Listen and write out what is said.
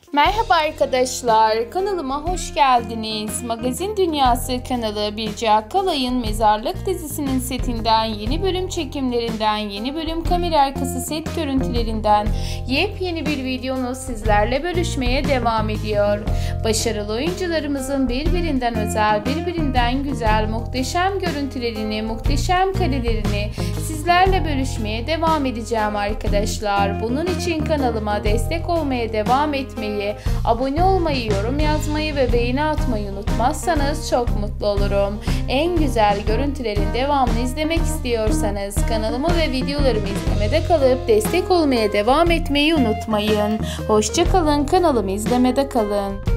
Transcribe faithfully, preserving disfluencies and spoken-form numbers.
Merhaba arkadaşlar, kanalıma hoş geldiniz. Magazin Dünyası kanalı Birce Akalay'ın Mezarlık dizisinin setinden, yeni bölüm çekimlerinden, yeni bölüm kamera arkası set görüntülerinden yepyeni bir videonu sizlerle bölüşmeye devam ediyor. Başarılı oyuncularımızın birbirinden özel, birbirinden güzel, muhteşem görüntülerini, muhteşem karelerini sizlerle bölüşmeye devam edeceğim arkadaşlar. Bunun için kanalıma destek olmaya devam etmeyi, abone olmayı, yorum yazmayı ve beğeni atmayı unutmazsanız çok mutlu olurum. En güzel görüntülerin devamını izlemek istiyorsanız kanalımı ve videolarımı izlemede kalıp destek olmaya devam etmeyi unutmayın. Hoşça kalın, kanalımı izlemede kalın.